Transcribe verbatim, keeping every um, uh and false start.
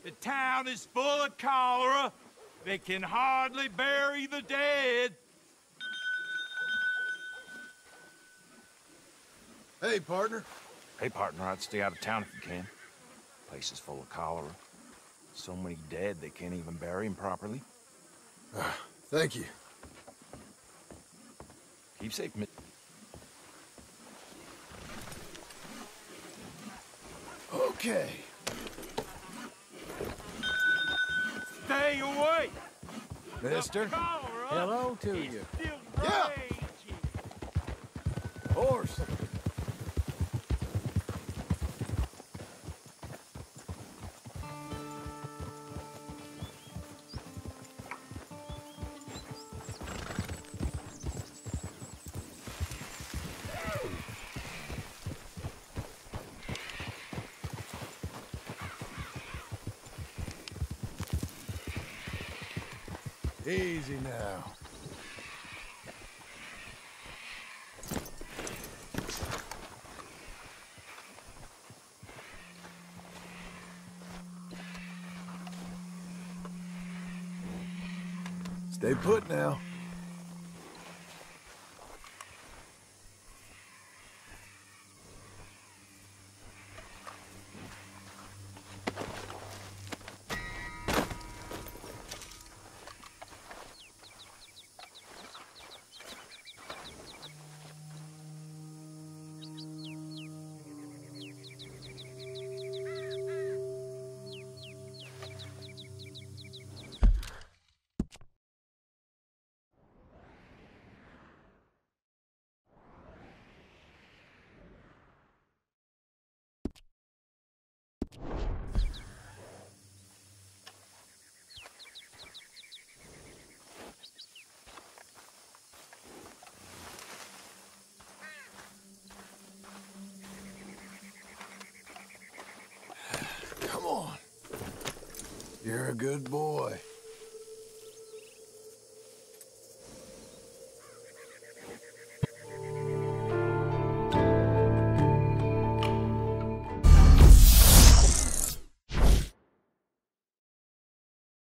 The town is full of cholera. They can hardly bury the dead. Hey, partner. Hey, partner, I'd stay out of town if you can. Place is full of cholera. So many dead they can't even bury them properly. Uh, thank you. Keep safe, mi- Okay. Stay away! Mister. The cholera Hello to is you. still Yeah. raging. Horse. Easy now. Stay put now. Come on. You're a good boy.